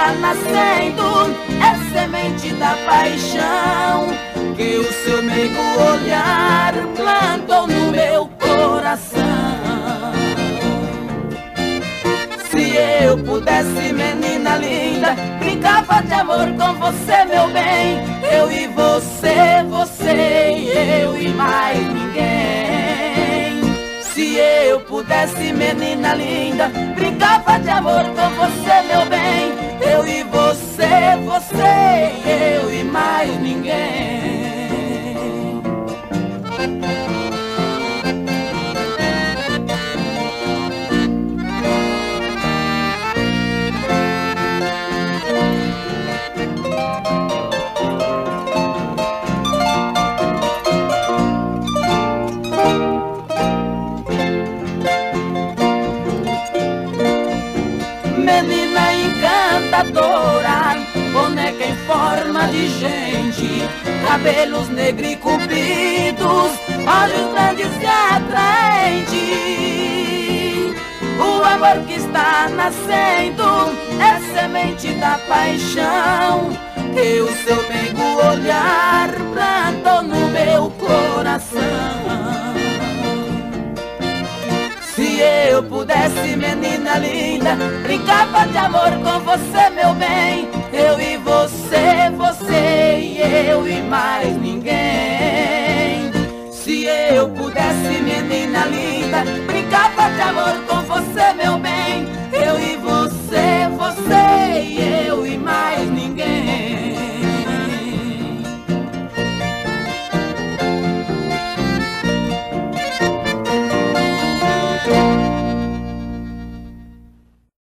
está nascendo é semente da paixão que o seu meigo olhar plantou no meu coração. Se eu pudesse, menina linda, brincava de amor com você, meu bem. Eu e você, você e eu e mais ninguém. Se eu pudesse, menina linda, brincava de amor com você, meu bem. Eu e você, você e eu e mais ninguém. Menina encantadora, boneca em forma de gente, cabelos negros e compridos, olhos grandes e atraentes. O amor que está nascendo é semente da paixão que o seu meigo olhar plantou no meu coração. Se eu pudesse, menina linda, brincava de amor com você, meu bem. Eu